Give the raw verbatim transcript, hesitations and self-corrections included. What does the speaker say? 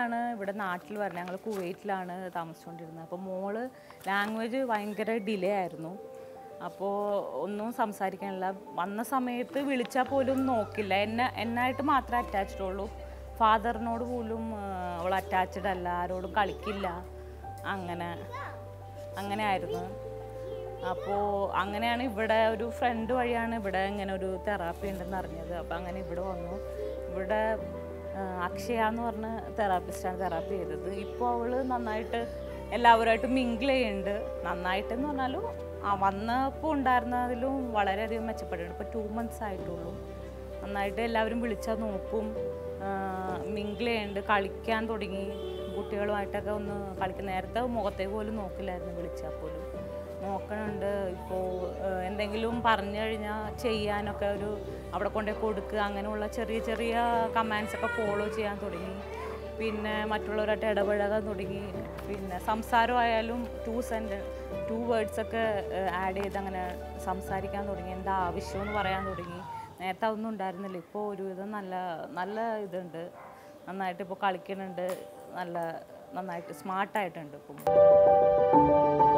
ആദ്യമായിട്ടാണ് ഇവിടെ നാട്ടിൽ വരുന്നത്. ഞങ്ങൾ കുവൈറ്റിലാണ് താമസിച്ചുകൊണ്ടിരുന്നത്. അപ്പോൾ മോള് ലാംഗ്വേജ് ഭയങ്കര ഡിലേ ആയിരുന്നു. അപ്പോൾ ഒന്നും സംസാരിക്കാനില്ല. വന്ന സമയത്ത് വിളിച്ചാൽ പോലും നോക്കില്ല. എന്നെ എന്നായിട്ട് മാത്രമേ അറ്റാച്ച്ഡ് ഉള്ളൂ. ഫാദറിനോട് പോലും അവൾ അറ്റാച്ച്ഡ് അല്ല, ആരോടും കളിക്കില്ല. അങ്ങനെ അങ്ങനെ ആയിരുന്നു. അപ്പോൾ അങ്ങനെയാണ് ഇവിടെ ഒരു ഫ്രണ്ട് വഴിയാണ് ഇവിടെ ഇങ്ങനെ ഒരു തെറാപ്പി ഉണ്ടെന്ന് അറിഞ്ഞത്. അപ്പോൾ അങ്ങനെ ഇവിടെ വന്നു. ഇവിടെ അക്ഷയ എന്ന് പറഞ്ഞ തെറാപ്പിസ്റ്റാണ് തെറാപ്പി ചെയ്തത്. ഇപ്പോൾ അവൾ നന്നായിട്ട് എല്ലാവരുമായിട്ട് മിങ്കിൾ ചെയ്യുന്നുണ്ട്. നന്നായിട്ടെന്ന് പറഞ്ഞാലും ആ വന്നപ്പോൾ ഉണ്ടായിരുന്നതിലും വളരെയധികം മെച്ചപ്പെട്ടിട്ടുണ്ട്. ഇപ്പോൾ ടു മന്ത്സ് ആയിട്ടുള്ളൂ. നന്നായിട്ട് എല്ലാവരും വിളിച്ചാൽ നോക്കും, മിങ്കിൾ ചെയ്യുന്നുണ്ട്, കളിക്കാൻ തുടങ്ങി. കുട്ടികളുമായിട്ടൊക്കെ ഒന്ന് കളിക്കും. നേരത്തെ മുഖത്തേക്ക് പോലും നോക്കില്ലായിരുന്നു, വിളിച്ചാൽ പോലും നോക്കണുണ്ട്. ഇപ്പോൾ എന്തെങ്കിലും പറഞ്ഞു കഴിഞ്ഞാൽ ചെയ്യാനൊക്കെ ഒരു അവിടെ കൊണ്ടുപോയി കൊടുക്കുക, അങ്ങനെയുള്ള ചെറിയ ചെറിയ കമാൻഡ്സൊക്കെ ഫോളോ ചെയ്യാൻ തുടങ്ങി. പിന്നെ മറ്റുള്ളവരായിട്ട് ഇടപഴകാൻ തുടങ്ങി. പിന്നെ സംസാരമായാലും ടു സെൻറ്റ് ടു വേർഡ്സൊക്കെ ആഡ് ചെയ്ത് അങ്ങനെ സംസാരിക്കാൻ തുടങ്ങി. എന്താ ആവശ്യമെന്ന് പറയാൻ തുടങ്ങി. നേരത്തെ അതൊന്നും ഉണ്ടായിരുന്നില്ല. ഇപ്പോൾ ഒരുവിധം നല്ല നല്ല ഇതുണ്ട്. നന്നായിട്ട് ഇപ്പോൾ കളിക്കുന്നുണ്ട്. നല്ല നന്നായിട്ട് സ്മാർട്ടായിട്ടുണ്ട് ഇപ്പം.